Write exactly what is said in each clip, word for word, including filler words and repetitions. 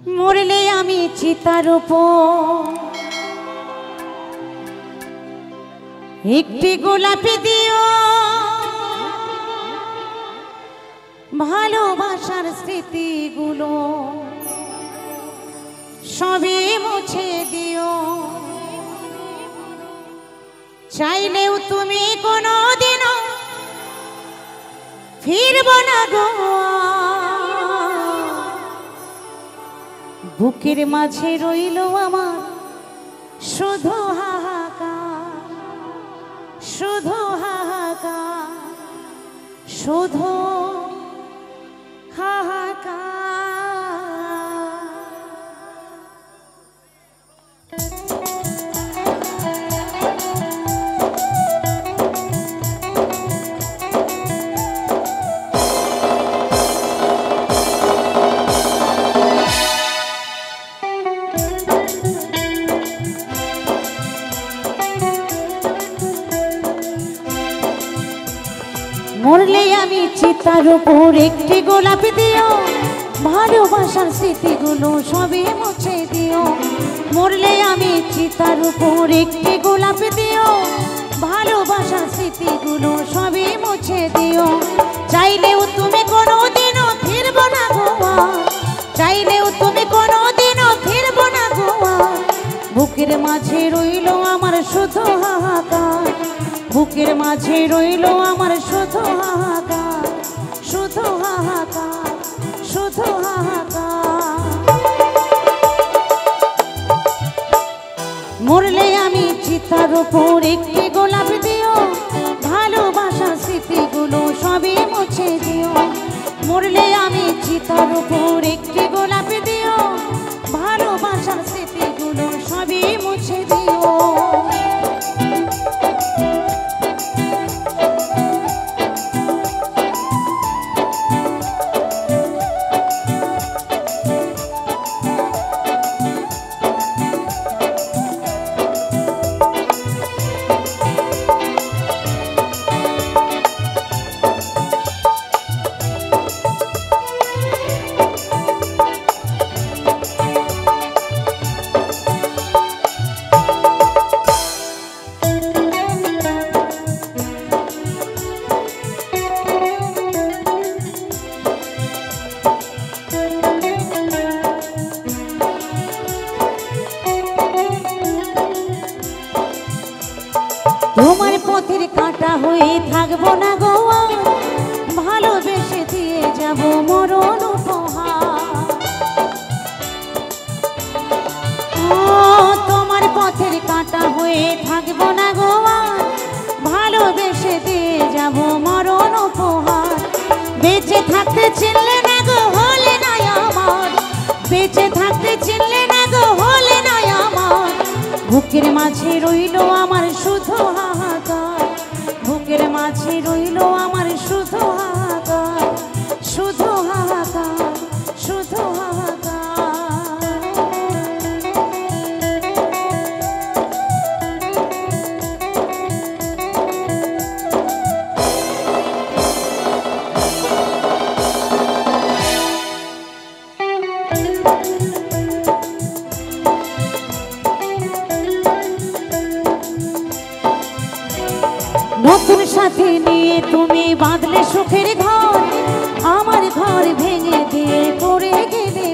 মরলে আমি চিতার উপর একটি গোলাপি দিও, ভালোবাসার স্মৃতিগুলো সবই মুছে দিও। চাইলেও তুমি কোনোদিনও ফিরব না গো, বুকের মাঝে রইল আমার শুধু হাহাকার, শুধু হাহাকার, শুধু হাহাকার। মরলে আমি চিতার উপর একটি গোলাপি দিও, ভালোবাসার স্মৃতিগুলো সবই মুছে দিও। মরলে আমি চিতার উপর একটি গোলাপি দিও, ভালোবাসার স্মৃতিগুলো সবই মুছে দিও। চাইলেও তুমি কোনোদিনও ফিরব না গোয়া, চাইলেও তুমি কোনোদিনও ফিরব না গোয়া, বুকের মাঝে রইল আমার শুধু হাহাকার, বুকের মাঝে রইল আমার শুধু হাহাকার, শুধু হাহাকার, শুধু হাহাকার। মরলে আমি চিতার উপর একটি গোলাপি দিও, ভালোবাসার স্মৃতিগুলো সবই মুছে দিও। মরলে আমি চিতার উপর একটি গোলাপি দিও, ভালোবাসার স্মৃতিগুলো সবই মুছে দিও। তোমার পথের কাঁটা হয়ে থাকবো না গোয়া, ভালোবেসে দিয়ে যাব মরণ উপহার। ও তোমার পথের কাঁটা হয়ে থাকবো না গোয়া, ভালোবেসে দিয়ে যাব মরণ উপহার। বেঁচে থাকতে চিনলে না গো হলে না আমার, বেঁচে থাকতে চিনলে না গো হলে না আমার, বুকের মাঝে রইল আমার শুধু হাহাকার, বুকের মাঝে রইল আমার শুধু হাহাকার, শুধু হাহাকার, শুধু হাহাকার। নতুন সাথী নিয়ে তুমি বাঁধলে সুখের ঘর, আমার ঘর ভেঙে দিয়ে পড়ে গেলে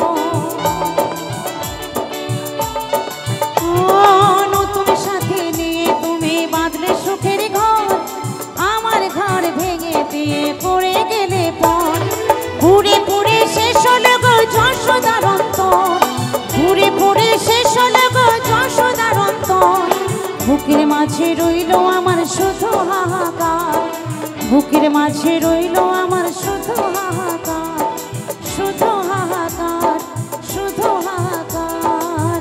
নতুন সাথী নিয়ে তুমি বাঁধলে সুখের ঘর, আমার ঘর ভেঙে দিয়ে পড়ে গেলে পর। পুড়ে পুড়ে শেষ হলো গো যশোদার অন্তর, পুড়ে পুড়ে শেষ হলো গো যশোদার অন্তর, বুকের মাঝে রইল আমার শুধু হাহাকার, বুকের মাঝে রইল আমার শুধু হাহাকার, শুধু হাহাকার, শুধু হাহাকার।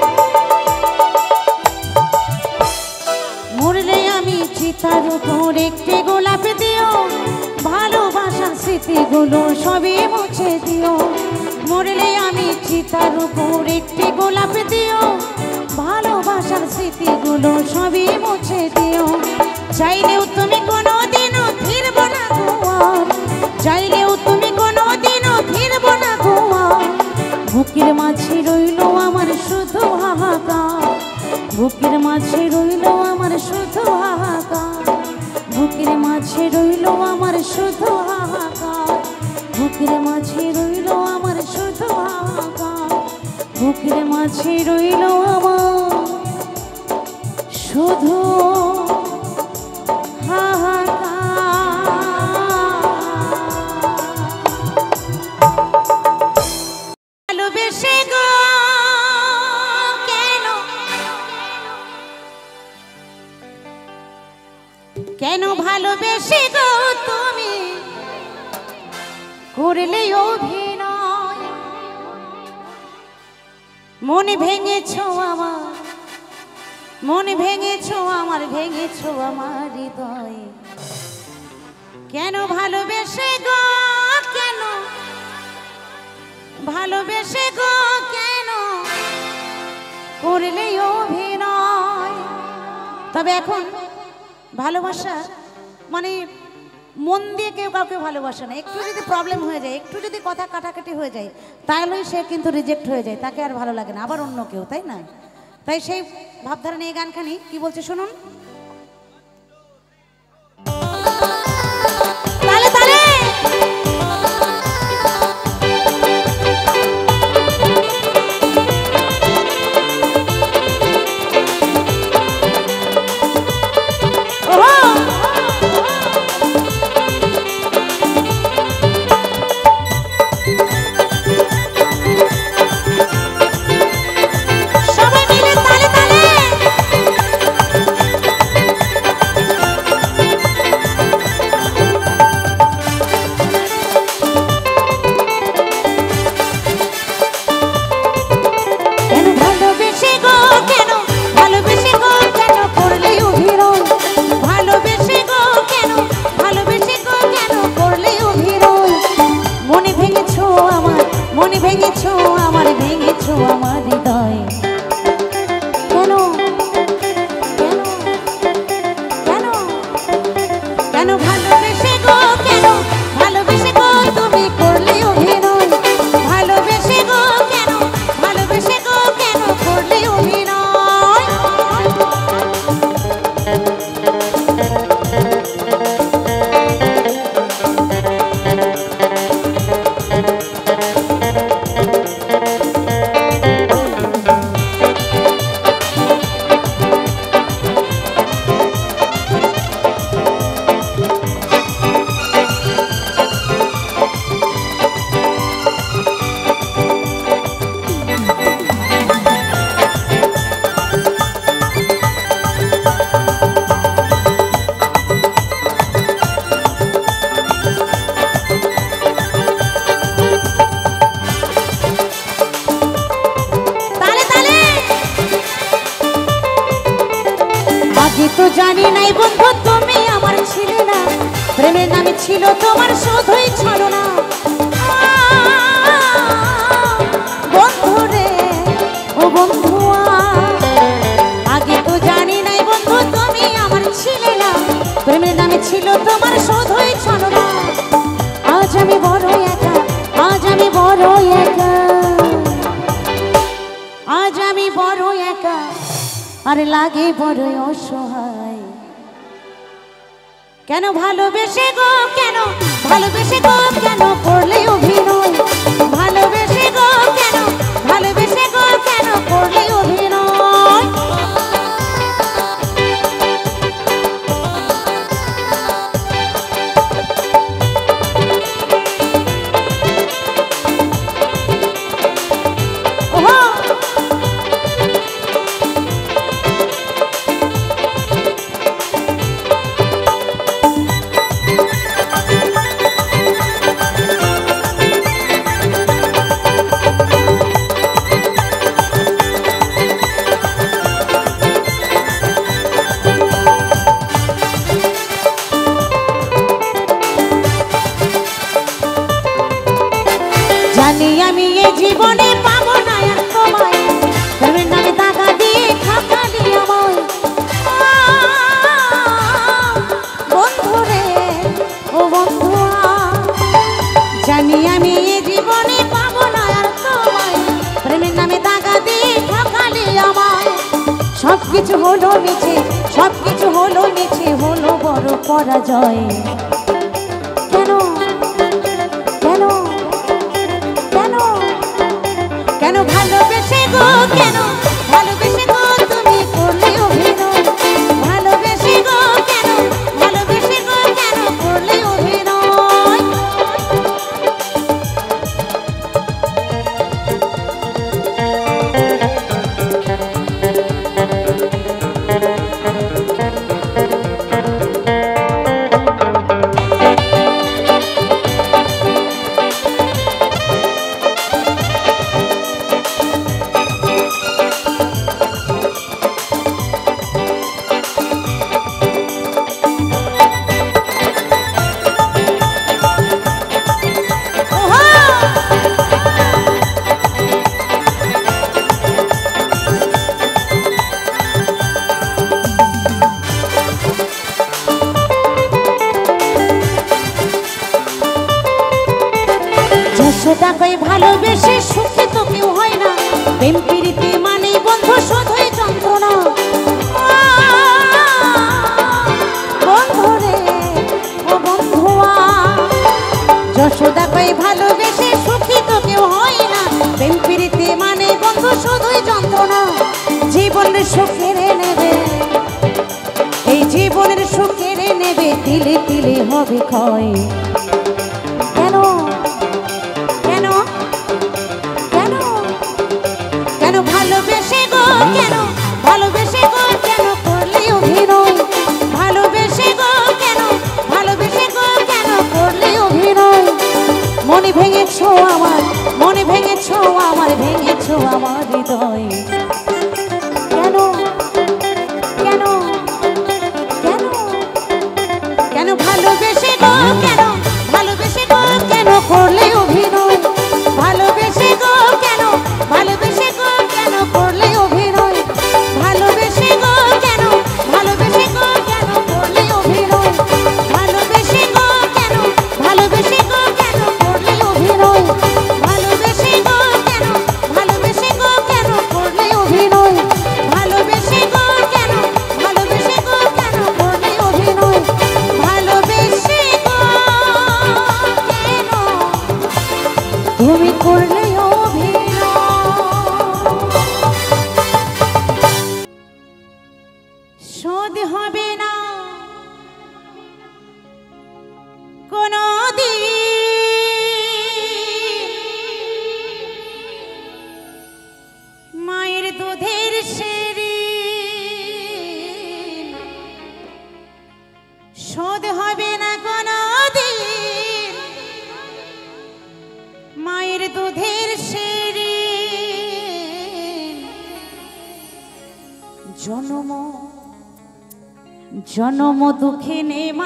মরলে আমি চিতার উপর একটি গোলাপি দিও, ভালোবাসার স্মৃতিগুলো সবই মুছে দিও। মরলে আমি চিতার উপর একটি গোলাপি দিও, ভালোবাসার স্মৃতিগুলো সবই মুছে দিও। চাইলেও তুমি কোনোদিনও ফিরব না গোয়া, চাইলেও তুমি কোনোদিনও ফিরব না গোয়া, বুকের মাঝে রইল আমার শুধু হাহাকার, বুকের মাঝে রইল আমার শুধু হাহাকার, বুকের মাঝে রইল আমার শুধু হাহাকার, বুকের মাঝে রইল আমার শুধু হাহাকার, বুকের মাঝে রইল আমার শুধু কেন ভালোবেসে গো তুমি করলে অভিনয়, মন ভেঙেছো আমার, মন ভেঙেছো আমার, ভেঙেছো আমার হৃদয়। কেন ভালোবেসে গো, কেন ভালোবেসে গো, কেন করলে অভিনয়। তবে এখন ভালোবাসা মানে মন দিয়ে কেউ কাউকে ভালোবাসে না। একটু যদি প্রবলেম হয়ে যায়, একটু যদি কথা কাটাকাটি হয়ে যায়, তাহলেই সে কিন্তু রিজেক্ট হয়ে যায়, তাকে আর ভালো লাগে না, আবার অন্য কেউ, তাই না? তাই সেই ভাবধারা নিয়ে গানখানি কি বলছে শুনুন। তালে তালে তো জানি নাই বন্ধু তুমি আমার ছিলে না, প্রেমের নামে ছিল তোমার শুধুই ছলনা। বন্ধু রে ও বন্ধু, আগে তো জানি নাই বন্ধু তুমি আমার ছিলে না, প্রেমের নামে ছিল তোমার শুধুই ছলনা। আজ আমি বড় একা, আজ আমি বড় একা, আজ আমি বড় একা, আর লাগে বড় অসহায়। কেন ভালোবেসে গো, কেন ভালোবেসে গো, কেন করলে অভিনয়। ভালোবেসে গো কেন, ভালোবেসে গো কেন করলে অভিনয়। সব কিছু হলো মিছে, সব কিছু হলো মিছে, হলো বড় পরাজয়। কেন কেন কেন কেন ভালোবেসে গো, কেন ভালোবেসে গো তুমি করলে অভিনয়, ভালোবেসে গো কেন, ভালোবেসে গো কেন করলে অভিনয়। টাকায় ভালোবেসে সুখে তো কেউ হয় না, প্রেম প্রীতি মানে বন্ধু শুধুই যন্ত্রণা। বন্ধু রে ও বন্ধুয়া, যশোদা কই ভালোবেসে সুখী তো কেউ হয় না, প্রেম প্রীতি মানে বন্ধু শুধুই যন্ত্রণা। জীবনের সুখ কেড়ে নেবে, এই জীবনের সুখ কেড়ে নেবে, তিলে তিলে হবে ক্ষয়। কেন কেন কেন কেন ভালোবেসে গো, কেন ভালোবেসে গো কেন করলে অভিনয়, ভালোবেসে গো কেন, ভালোবেসে গো কেন করলে অভিনয়। মনে ভেঙেছো আমার, মনে ভেঙেছো আমার, ভেঙেছো আমার হৃদয়। কেন কেন কেন কেন ভালোবেসে গো, কেন ভালোবেসে গো কেন করলে অভিনয়, ভালোবেসে গো কেন, ভালোবেসে গো কেন করলে অভিনয়, ভালোবেসে গো কেন, ভালোবেসে গো কেন করলে অভিনয়, ভালোবেসে গো কেন, ভালোবেসে গো কেন করলে অভিনয়, ভালোবেসে গো কেন, ভালোবেসে গো কেন করলে অভিনয়, ভালোবেসে গো কেন, ভালোবেসে গো কেন করলে অভিনয়, ভালোবেসে গো কেন তুমি করলে অভিনয়। শোধ হবে না কোনো দিন মায়ের দুধের সেরি, শোধ হবে না কোনো দিন মায়ের দুধের সেরি। জনম জনম দুঃখে নেমা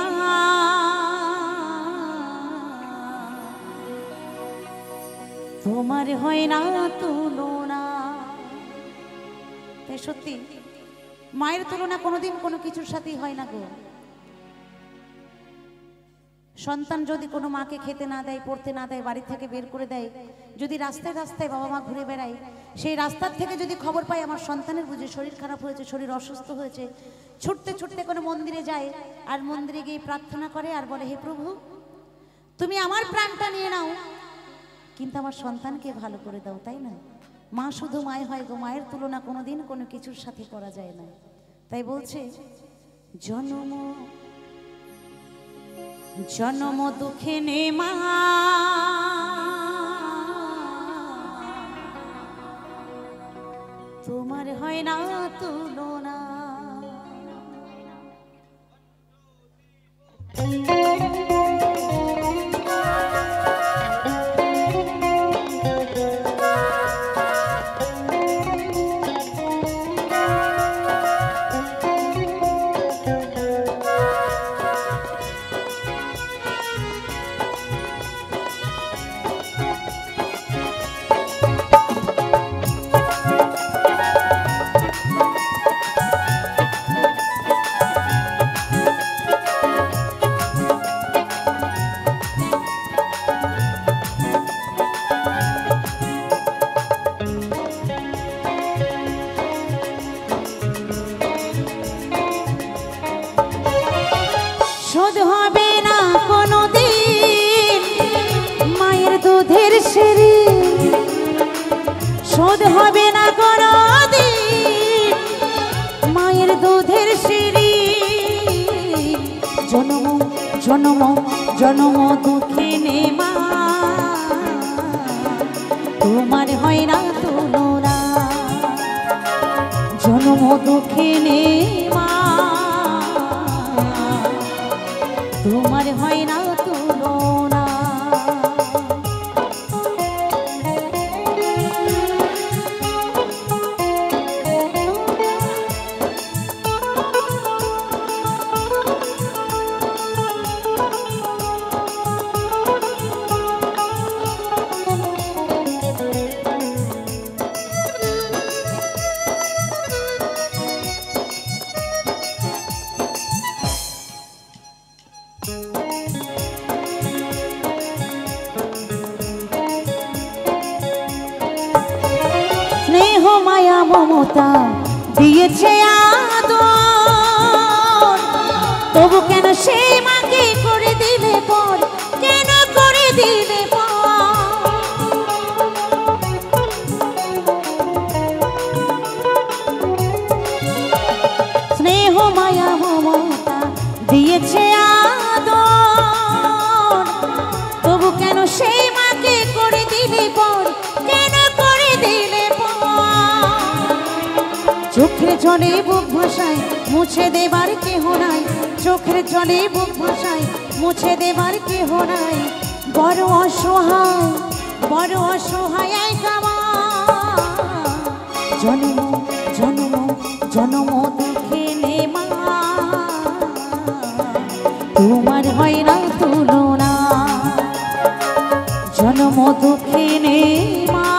তোমার হয় না তুলনা। তাই সত্যি মায়ের তুলনা কোনোদিন কোনো কিছুর সাথেই হয় না গো। সন্তান যদি কোনো মাকে খেতে না দেয়, পড়তে না দেয়, বাড়ি থেকে বের করে দেয়, যদি রাস্তায় রাস্তায় বাবা মা ঘুরে বেড়ায়, সেই রাস্তার থেকে যদি খবর পায় আমার সন্তানের বুঝে শরীর খারাপ হয়েছে, শরীর অসুস্থ হয়েছে, ছুটতে ছুটতে কোনো মন্দিরে যায়, আর মন্দিরে গিয়ে প্রার্থনা করে আর বলে, হে প্রভু তুমি আমার প্রাণটা নিয়ে নাও, কিন্তু আমার সন্তানকে ভালো করে দাও। তাই না? মা শুধু মায় হয় গো, মায়ের তুলনা কোনোদিন কোনো কিছুর সাথে করা যায় না। তাই বলছে জনম জনম দুঃখে নেমা তোমার হয় না তুলনা। শোধ হবে না কোনদিন মায়ের দুধের সিঁড়ি। জনম জনম জনম দুঃখিনী মা, তোমার হয় না তুলনা। জনম দুঃখিনী মা, তোমার হয় না তুলনা। স্নেহ মায়া মমতা দিয়েছে আদর, তবু কেন সেই মাকে করে দিলে পর, কেন করে দিলে পর। স্নেহ মায়া মমতা দিয়েছে আদর, তবু কেন সেই মাকে করে দিলে পর, কেন করে দিলে পর। চোখের জলে বুক ভাসায় মুছে দেবার কেহ নাই, চোখের জলে বুক ভাসায় মুছে দেবার কেহ নাই। বড় অসহায় বড় অসহায় কামা, জন্ম জন্ম জন্ম দুঃখিনী মা, তোমার হয় না তুলনা। জন্ম দুঃখিনী মা,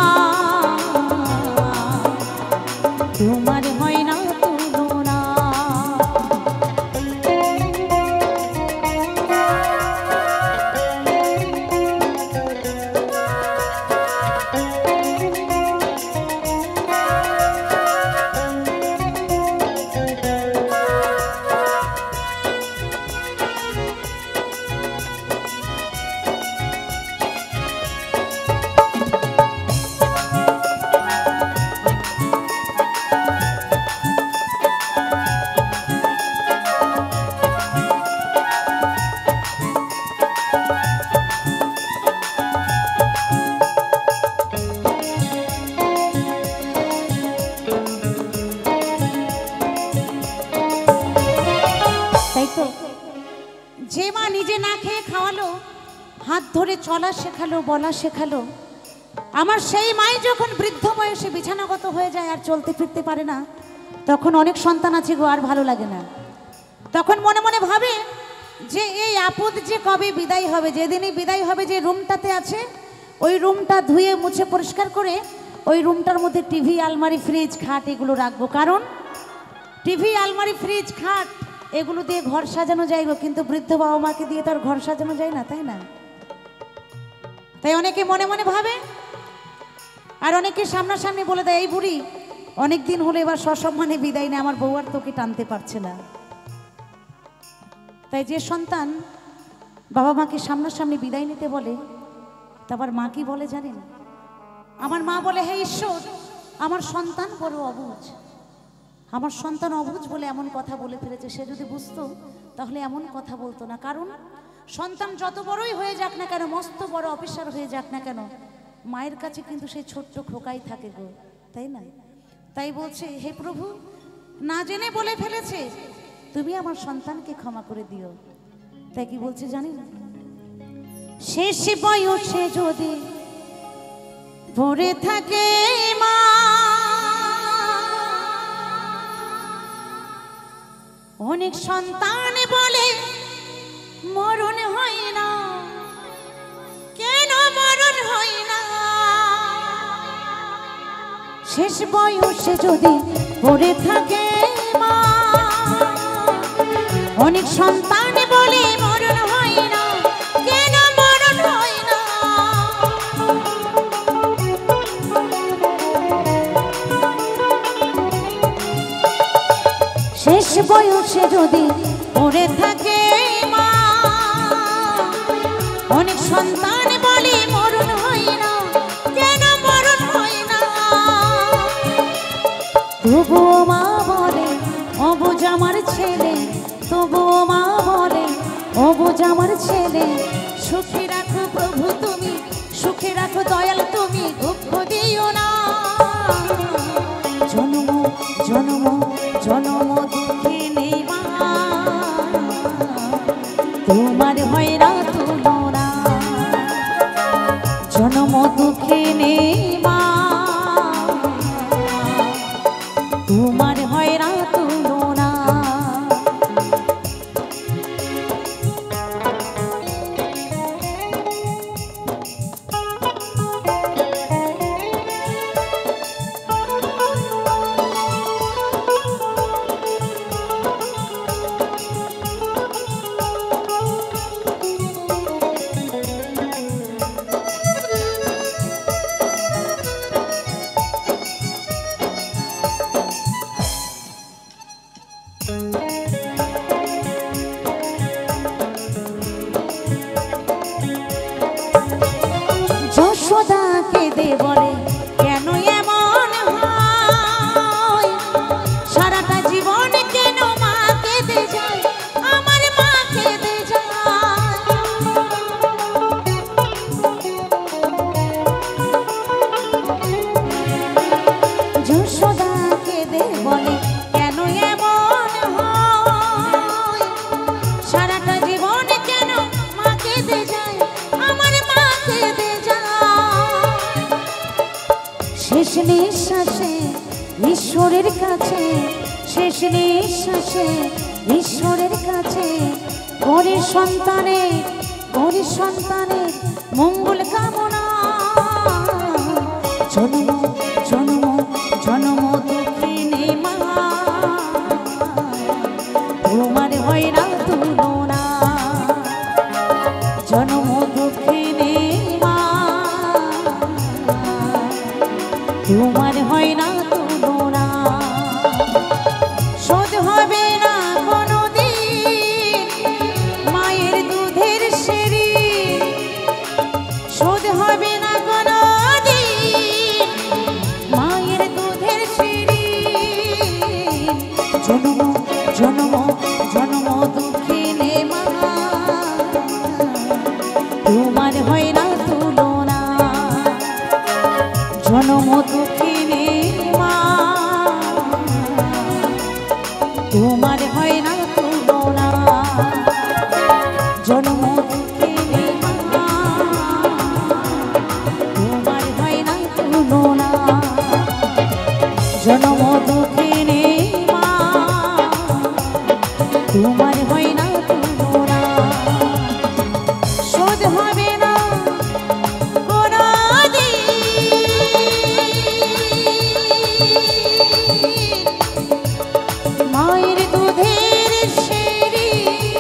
তোমার হয় না তুলনা। যে মা নিজে না খেয়ে খাওয়ালো, হাত ধরে চলা শেখালো, বলা শেখালো, আমার সেই মাই যখন বৃদ্ধ বয়সে বিছানাগত হয়ে যায় আর চলতে ফিরতে পারে না, তখন অনেক সন্তান আছে গো আর ভালো লাগে না। তখন মনে মনে ভাবে যে এই আপদ যে কবে বিদায় হবে, যেদিনই বিদায় হবে যে রুমটাতে আছে ওই রুমটা ধুয়ে মুছে পরিষ্কার করে ওই রুমটার মধ্যে টিভি, আলমারি, ফ্রিজ, খাট এগুলো রাখবো। কারণ টিভি, আলমারি, ফ্রিজ, খাট এগুলো দিয়ে ঘর সাজানো যায় গো, কিন্তু বৃদ্ধ বাবা মাকে দিয়ে তার ঘর সাজানো যায় না, তাই না? তাই অনেকে মনে মনে ভাবে, আর অনেকে সামনাসামনি বলে দেয়, এই বুড়ি অনেক দিন হলো এবার সসম্মানে বিদায় নেয়, আমার বউ আর তোকে টানতে পারছে না। তাই যে সন্তান বাবা মাকে সামনাসামনি বিদায় নিতে বলে, তারপর মা কি বলে জানেন? আমার মা বলে, হে ঈশ্বর, আমার সন্তান বড় অবুঝ, আমার সন্তান অবুঝ বলে এমন কথা বলে ফেলেছে। সে যদি বুঝতো তাহলে এমন কথা বলতো না। কারণ সন্তান যত বড়ই হয়ে যাক না কেন, মস্ত বড় অফিসার হয়ে যাক না কেন, মায়ের কাছে কিন্তু সেই ছোট্ট খোকাই থাকে গো, তাই না? তাই বলছে, হে প্রভু, না জেনে বলে ফেলেছে, তুমি আমার সন্তানকে ক্ষমা করে দিও। তাই কি বলছে জানেন? শেষ বয়সে যদি ভরে থাকে মা, অনেক সন্তান বলে মরণ হয় না, কেন মরণ হয় না? শেষ বয়সে যদি পড়ে থাকে মা, অনেক সন্তান বলে মরণ হয় না, কেন মরণ হয় না? শেষ বয়সে যদি পড়ে থাকে মা, অনেক সন্তান বলে মরণ হয় না, কেন মরণ হয় না? ছেলে সুখে রাখো প্রভু তুমি সুখে রাখো দয়াল তুমি দুঃখ দিও না জন্ম জন্ম জন্ম দুঃখে নেই মা তোমার হয় না তুলনা জন্ম দুঃখে নেই মা তোমার হয় না তুলনা যশোদাকে দে বলে কেন এমন হয় সারাটা জীবন কেন মা কেঁদে যায় আমার মা কেঁদে যায় যশোদাকে দে বলে কেন এমন হয় সারাটা জীবন কেন মা কেঁদে যায় আমার মা কেঁদে শেষ নিঃশ্বাসে ঈশ্বরের কাছে শেষ নিঃশ্বাসে ঈশ্বরের কাছে করে সন্তানের করে সন্তানের মঙ্গল কামনা জন্ম জন্ম জন্ম দুঃখিনী মা তোমার হয় না তুলনা জন্ম দুঃখিনী মা তোমার হয় না তুলনা শোধ হবে না কোনোদিন মায়ের দুধের সিঁড়ি শোধ হবে না কোনোদিন মায়ের দুধের সিঁড়ি জন্ম জন্ম জন্ম দুঃখিনী মা তোমার হয় না তুলনা জন্ম দুঃখিনী মা তোমার হয় না তুলনা জন্ম দুঃখিনী মা তোমার হয় না তুলনা জন্ম দুঃখিনী মা তোমার হয় না তুলনা শোধ হবে না মায়ের দুধের সিঁড়ি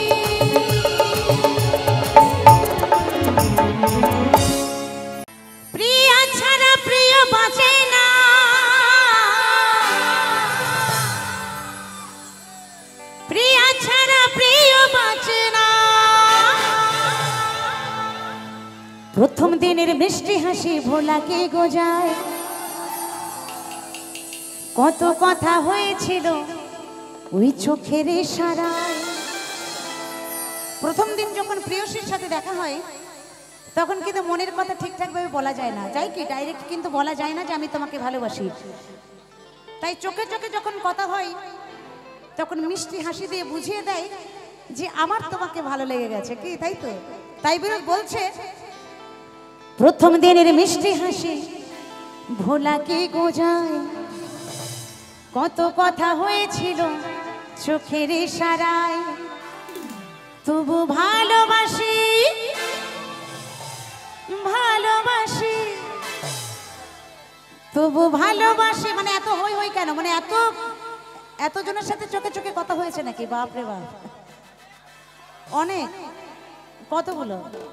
প্রিয়া ছাড়া প্রিয় বাঁচে না প্রিয়া ছাড়া প্রিয় বাঁচে না প্রথম দিনের মিষ্টি হাসি ভোলাকে গোজায় কত কথা হয়েছিল ওই চোখের ইশারায় প্রথম দিন যখন প্রিয়সীর সাথে দেখা হয় তখন কিন্তু মনের কথা ঠিকঠাক ভাবে বলা যায় না যাই কি ডাইরেক্ট কিন্তু বলা যায় না যে আমি তোমাকে ভালোবাসি তাই চোখে চোখে যখন কথা হয় তখন মিষ্টি হাসি দিয়ে বুঝিয়ে দেয় যে আমার তোমাকে ভালো লেগে গেছে কি তাই তো তাই বিরোধ বলছে প্রথম দিনের মিষ্টি হাসি ভোলাকে গোজায় কত কথা হয়েছিল চোখের ইশারায় তবু ভালোবাসি ভালোবাসি তবু ভালোবাসি মানে এত হই হই কেন মানে এত এতজনের সাথে চোখে চোখে কথা হয়েছে নাকি বাপ রে বাপ অনেক কতগুলো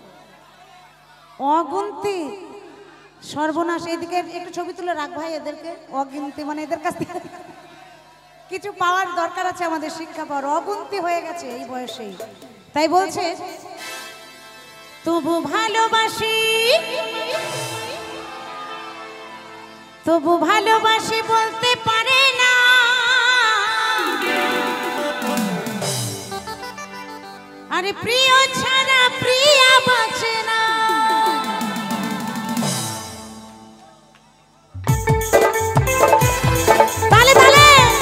অগুন্তি সর্বনাশ এদিকে একটু ছবি তুলে রাখ ভাই এদেরকে অগুন্তি মানে এদের কাছ থেকে কিছু পাওয়ার দরকার আছে আমাদের শিক্ষা পাওয়ার অগুন্তি হয়ে গেছে এই বয়সেই তাই বলছে তবু ভালোবাসি তবু ভালোবাসি বলতে পারে না আরে প্রিয় ছাড়া প্রিয়া বাঁচে না। তালে তালে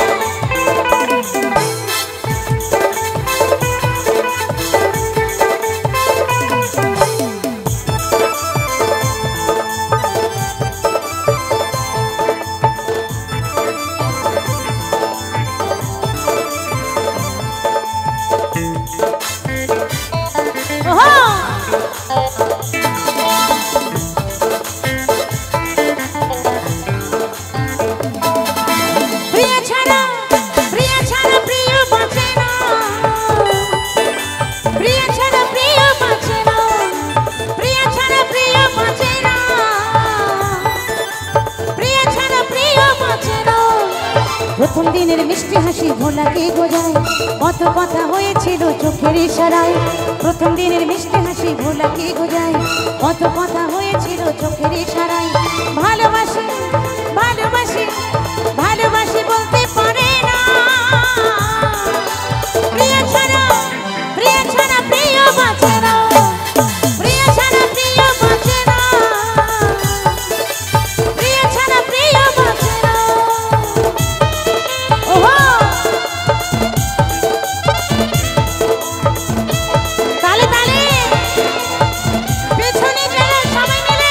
প্রথম দিনের মিষ্টি হাসি ভোলাকে গোজায়, কত কথা হয়েছিল চোখের ইশারায়। প্রথম দিনের মিষ্টি হাসি ভোলাকে গোজায়, কত কথা হয়েছিল চোখের ইশারায়। ভালোবাসি ভালোবাসি ভালোবাসি বলতে পারে না, প্রিয় ছাড়া প্রিয় ছাড়া প্রিয় বাঁচে না, প্রিয় ছাড়া প্রিয় বাঁচে না, প্রিয় ছাড়া প্রিয় বাঁচে না। তালে তালে পেছনে চলো সবাই মিলে।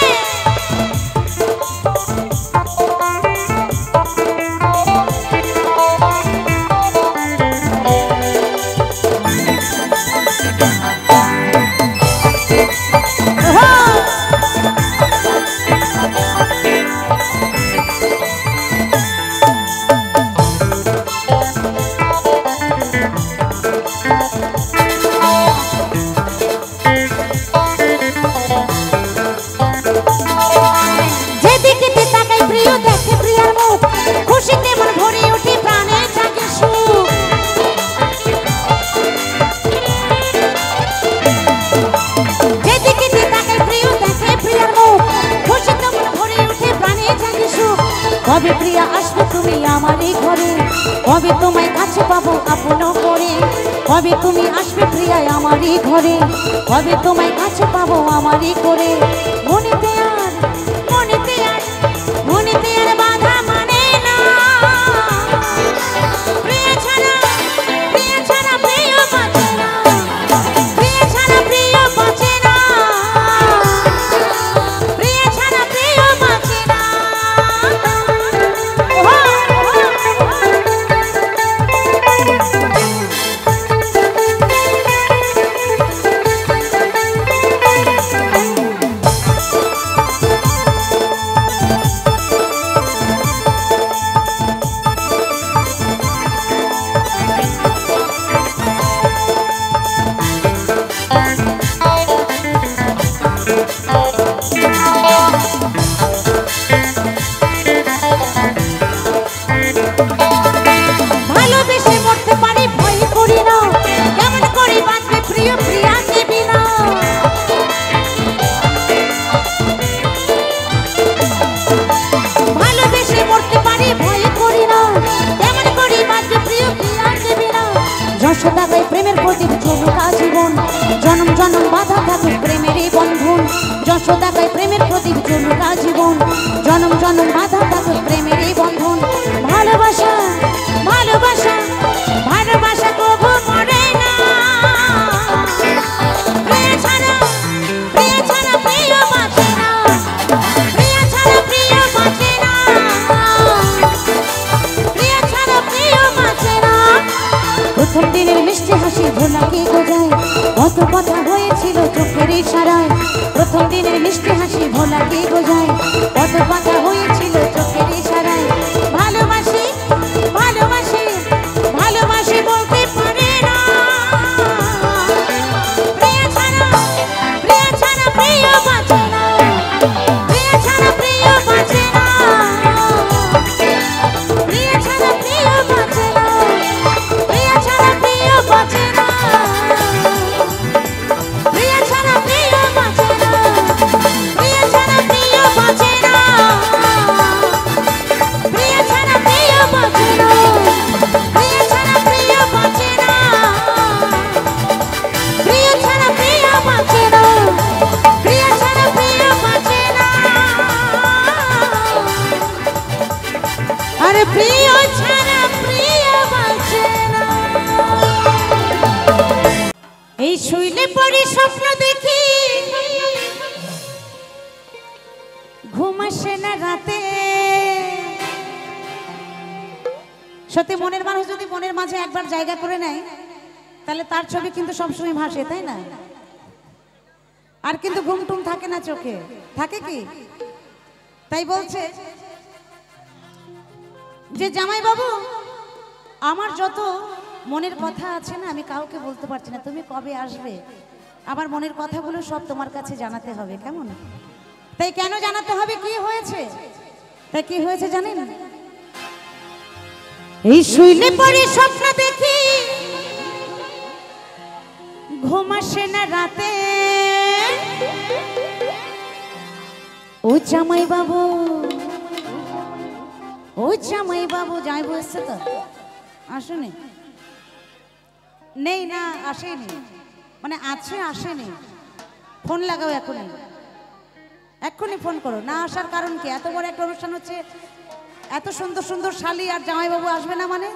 কবে প্রিয়া আসবে তুমি আমারই ঘরে, কবে তোমায় কাছে পাবো আপন করে। কবে তুমি আসবে প্রিয়া আমারই ঘরে, কবে তোমায় কাছে পাবো আমারই করে। মনেতে আর মনেতে আর মনেতে আর বাধা মানে না, প্রিয়া ছাড়া প্রিয়া ছাড়া প্রিয় বাঁচে না, প্রিয়া ছাড়া প্রিয় বাঁচে না, প্রিয়া ছাড়া প্রিয় বাঁচে না। ভালোবেসে মরতে পারি ভয় করি না, কেমন করে বাঁচবে প্রিয় প্রিয়া দেবী না। ভালোবেসে মরতে পারি ভয় করি না, কেমন করে বাঁচবে প্রিয় প্রিয়া দেবী না। যশোদা গাই প্রেমের প্রতীক চলুক আজীবন, জনম জনম বাধা থাকুক প্রেমেরই বন্ধন। যশোদা গাই প্রেমের প্রতীক চলুক আজীবন, জনম জনম বাধা থাকুক প্রেমেরই বন্ধন। ভালোবাসা ভালোবাসা ভালোবাসা কবু মরে না, প্রিয় ছাড়া প্রিয় ছাড়া প্রিয় বাঁচে না, প্রিয় ছাড়া প্রিয় বাঁচে না, প্রিয় ছাড়া প্রিয় বাঁচে না। প্রথম দিনের মিষ্টি হাসি ভোলাকে গোজায়, কত কথা হয়েছিল চোখের ইশারায়। প্রথম দিনের মিষ্টি হাসি ভোলাকে গোজায়, কত কথা হয়েছিল চোখের ইশারায়। ভালোবাসি ভালোবাসি ভালোবাসি বলতে পারে না, প্রিয় ছাড়া প্রিয় ছাড়া প্রিয় বাঁচে না, প্রিয় ছাড়া প্রিয় বাঁচে না, প্রিয় ছাড়া প্রিয় বাঁচে না, প্রিয় ছাড়া প্রিয় বাঁচে না, প্রিয় ছাড়া প্রিয় বাঁচে না, প্রিয় ছাড়া প্রিয় আরে প্রিয় ছাড়া প্রিয় বাঁচে না। এই শুইলে পড়ি স্বপ্ন দেখি ঘুম আসে না রাতে। সত্যি মনের মানুষ যদি মনের মাঝে একবার জায়গা করে নেয় তাহলে তার ছবি কিন্তু সবসময় ভাসে, তাই না? আর কিন্তু ঘুম টুম থাকে না চোখে, থাকে কি? তাই বলছে যে জামাই বাবু আমার যত মনের কথা আছে না আমি কাউকে বলতে পারছি না, তুমি কবে আসবে আমার মনের কথাগুলো সব তোমার কাছে জানাতে হবে, কেমন? তাই কেন জানাতে হবে, কি হয়েছে? তাই কি হয়েছে জানেন? এই শুইলে পরে স্বপ্ন দেখি ঘুম আসে না রাতে। ও জামাই বাবু, ও জামাই বাবু, যাই বসছে তো আসেনি? নেই না, আসেনি, মানে আছে আসেনি। ফোন লাগাও এখনই, এক্ষুনি ফোন করো। না আসার কারণ কি? এত বড় একটা অনুষ্ঠান হচ্ছে, এত সুন্দর সুন্দর শালি আর জামাই বাবু আসবে না মানে?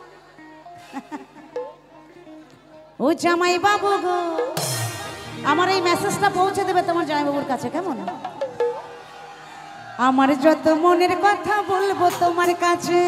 ও জামাই বাবু গো, আমার এই মেসেজটা পৌঁছে দেবে তোমার জামাই বাবুর কাছে, কেমন? আমার যত মনের কথা বলবো তোমার কাছে,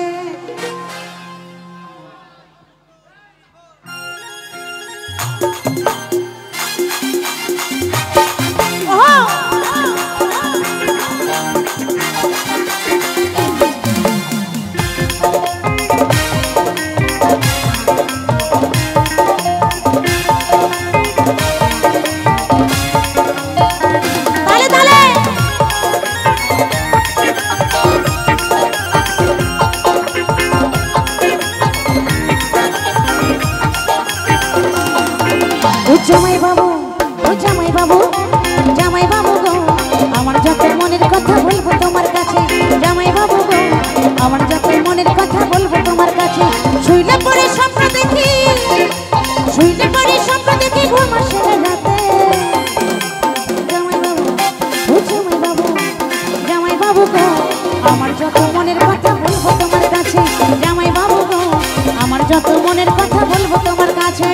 জামাই বাবু, ও জামাই বাবু, জামাই বাবু গো, আমার যত মনের কথা বলবো তোমার কাছে, জামাই বাবু গো, আমার যত মনের কথা বলবো তোমার কাছে। শুইলে পরে স্বপ্ন দেখি, শুইলে পরে স্বপ্ন দেখি ঘুম আসে না রাতে। জামাই বাবু, ও জামাই বাবু, জামাই বাবু গো, আমার যত মনের কথা বলবো তোমার কাছে, জামাই বাবু গো, আমার যত মনের কথা বলবো তোমার কাছে।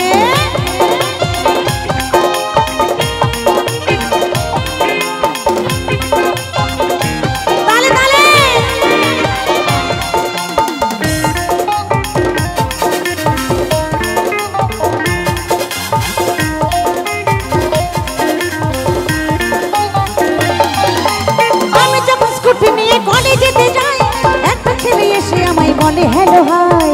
हेलो हाय,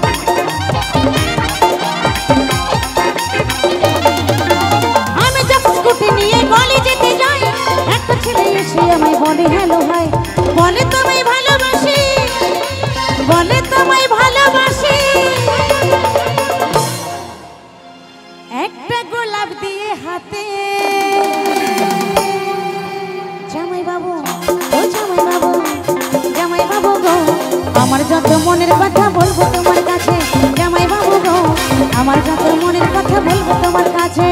আমি যখন স্কুটি নিয়ে গলি যেতে যাই একটা ছেলে এসে আমায় বলে হেলো হাই, বলে তোমায় ভালোবাসি, বলে তোমায় ভালোবাসি, একটা গোলাপ দিয়ে হাতে। জামাই বাবু, ও জামাই বাবু, জামাই বাবু গো, আমার যত মনের কথা বলবো তোমার কাছে, জামাই বাবু গো, আমার যত মনের কথা বলবো তোমার কাছে।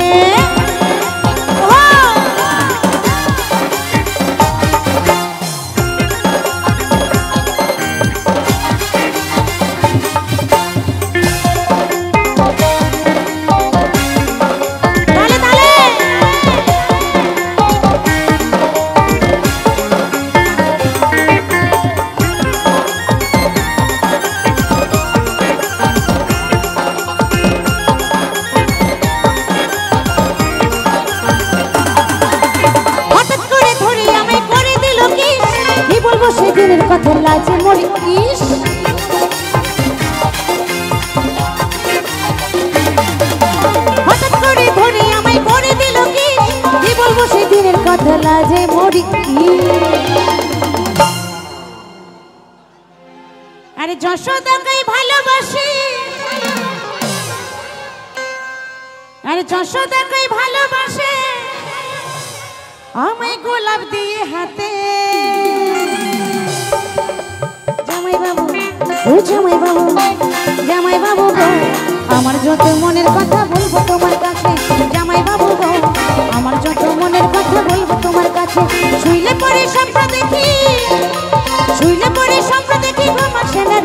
সেদিনের কথা লাজে মরি কিস, হঠাৎ করে ধরে আমায় করে দিল কি, কি বলবো সেদিনের কথা লাজে মরি কিস। আরে যশোদাকে ভালোবাসি, আরে যশোদাকে ভালোবাসে, আমায় গোলাপ দিয়ে হাতে। জামাই বাবু, ও জামাই বাবু, জামাই বাবু গো, আমার যত মনের কথা বলবো তোমার কাছে, জামাই বাবু গো, আমার যত মনের কথা বলবো তোমার কাছে। শুইলে পরে স্বপ্ন দেখি, শুইলে পরে স্বপ্ন দেখি ঘুম আসে না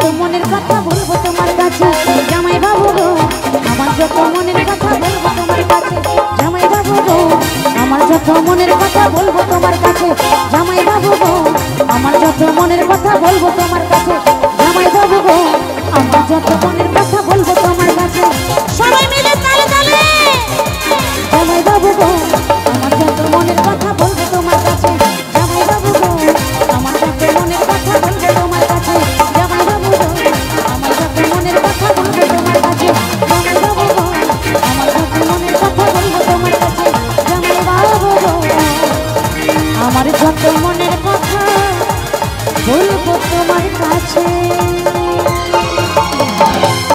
মনের কথা বলবো তোমার কাছে জামাই বাবু গো আমার যত মনের কথা বলবো তোমার কাছে জামাই বাবু গো আমার যত মনের কথা বলবো তোমার কাছে জামাই বাবু গো আমার যত মনের কথা বলবো তোমার কাছে জামাই বাবু গো আমার যত মনের কথা বলবো তোমার কাছে সবাই মিলে তালে তালে জামাই বাবু গো আমার যত মনের কথা বলবো তোমার কাছে জামাই বাবু গো আমার যত মনের কথা বলবো তোমার কাছে জামাই বাবু গো আমার যত মনের কথা বলবো তোমার কাছে জামাই বাবু গো আমার যত মনের কথা বলবো তোমার কাছে জামাই বাবু গো আমার যত মনের কথা বলবো তোমার কাছে।